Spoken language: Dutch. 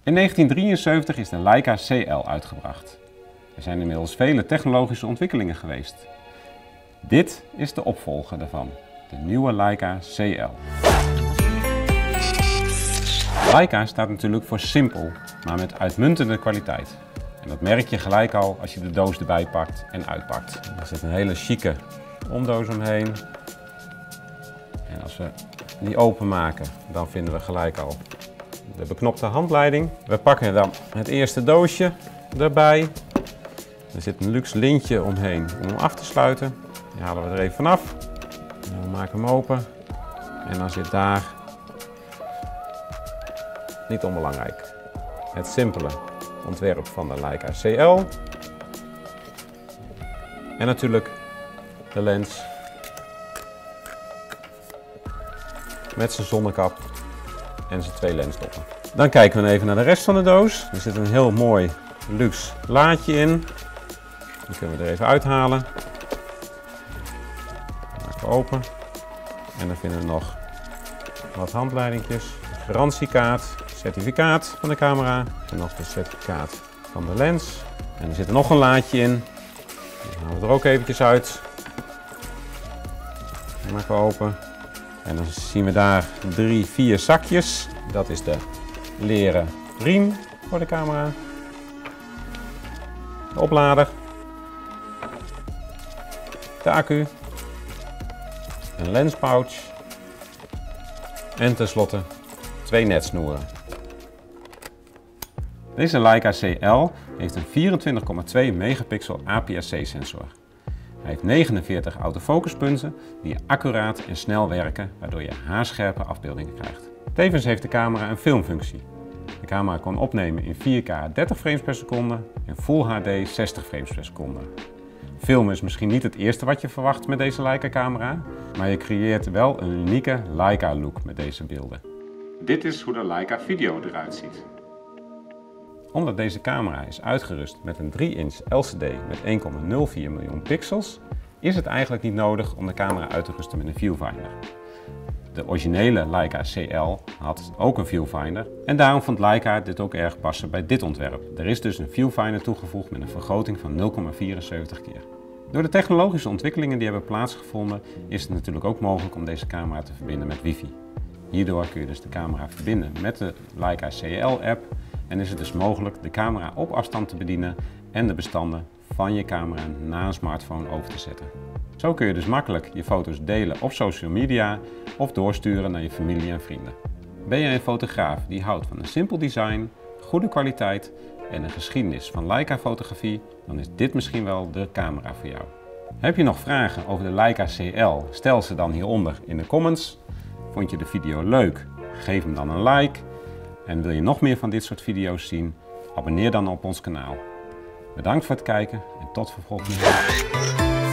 In 1973 is de Leica CL uitgebracht. Er zijn inmiddels vele technologische ontwikkelingen geweest. Dit is de opvolger daarvan, de nieuwe Leica CL. Leica staat natuurlijk voor simpel, maar met uitmuntende kwaliteit. En dat merk je gelijk al als je de doos erbij pakt en uitpakt. Er zit een hele chique omdoos omheen. En als we die openmaken, dan vinden we gelijk al de beknopte handleiding. We pakken dan het eerste doosje erbij. Er zit een luxe lintje omheen om hem af te sluiten. Die halen we er even vanaf. We maken hem open. En dan zit daar, niet onbelangrijk, het simpele ontwerp van de Leica CL. En natuurlijk de lens met zijn zonnekap en zijn 2 lensdoppen. Dan kijken we even naar de rest van de doos. Er zit een heel mooi luxe laadje in. Die kunnen we er even uithalen. Dan maken we open. En dan vinden we nog wat handleidingjes, garantiekaart, certificaat van de camera en nog de certificaat van de lens. En er zit er nog een laadje in. Die halen we er ook eventjes uit. Dan maken we open. En dan zien we daar 3, 4 zakjes. Dat is de leren riem voor de camera. De oplader. De accu. Een lenspouch. En tenslotte 2 netsnoeren. Deze Leica CL heeft een 24,2 megapixel APS-C sensor. Hij heeft 49 autofocuspunten die accuraat en snel werken, waardoor je haarscherpe afbeeldingen krijgt. Tevens heeft de camera een filmfunctie. De camera kan opnemen in 4K 30 frames per seconde en Full HD 60 frames per seconde. Filmen is misschien niet het eerste wat je verwacht met deze Leica camera, maar je creëert wel een unieke Leica look met deze beelden. Dit is hoe de Leica video eruit ziet. Omdat deze camera is uitgerust met een 3-inch LCD met 1,04 miljoen pixels, is het eigenlijk niet nodig om de camera uit te rusten met een viewfinder. De originele Leica CL had ook een viewfinder en daarom vond Leica dit ook erg passen bij dit ontwerp. Er is dus een viewfinder toegevoegd met een vergroting van 0,74 keer. Door de technologische ontwikkelingen die hebben plaatsgevonden is het natuurlijk ook mogelijk om deze camera te verbinden met wifi. Hierdoor kun je dus de camera verbinden met de Leica CL app en is het dus mogelijk de camera op afstand te bedienen en de bestanden van je camera naar een smartphone over te zetten. Zo kun je dus makkelijk je foto's delen op social media of doorsturen naar je familie en vrienden. Ben jij een fotograaf die houdt van een simpel design, goede kwaliteit en een geschiedenis van Leica fotografie, dan is dit misschien wel de camera voor jou. Heb je nog vragen over de Leica CL? Stel ze dan hieronder in de comments. Vond je de video leuk? Geef hem dan een like. En wil je nog meer van dit soort video's zien? Abonneer dan op ons kanaal. Bedankt voor het kijken en tot de volgende video.